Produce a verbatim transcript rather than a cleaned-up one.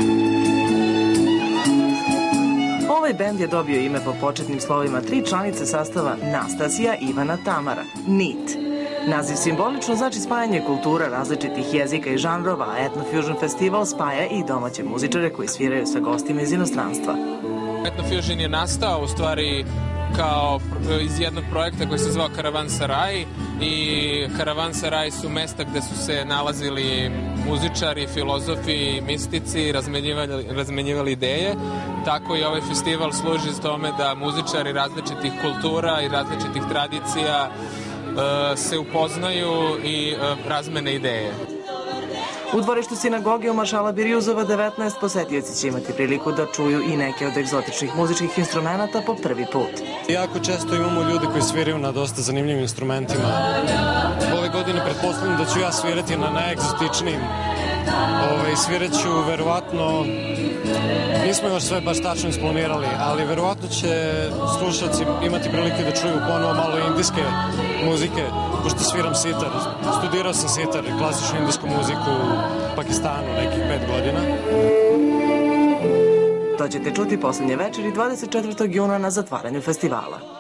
Ovaj bend je dobio ime po početnim slovima tri članice sastava Nastasija, Ivana, Tamara, Nit. Naziv simbolično znači spajanje kultura različitih jezika i žanrova, a Etnofusion festival spaja i domaće muzičare koji sviraju sa gostima iz inostranstva. Etnofusion je nastao u stvari kao iz jednog projekta koji se zvao Karavanserai i Karavanserai su mesta gde su se nalazili muzičari, filozofi, mistici, razmenjivali, razmenjivali ideje. Tako i ovaj festival služi s tome da muzičari različitih kultura i različitih tradicija se upoznaju i razmene ideje. U dvorištu sinagoge u Mašala Birjuzova devetnaest posetioci će imati priliku da čuju i neke od egzotičnih muzičkih instrumenta po prvi put. Jako često imamo ljude koji sviraju na dosta zanimljivim instrumentima. Ove godine pretpostavljam da ću ja svirati na najegzotičnijim. Ove, svirat ću verovatno, nismo još sve baš tačno isplanirali, ali verovatno će slušalci imati prilike da čuju ponovo malo indijske muzike, pošto sviram sitar. Studirao sam sitar i klasičnu indijsku muziku u Pakistanu nekih pet godina. To ćete čuti poslednje večeri dvadeset četvrtog juna na zatvaranju festivala.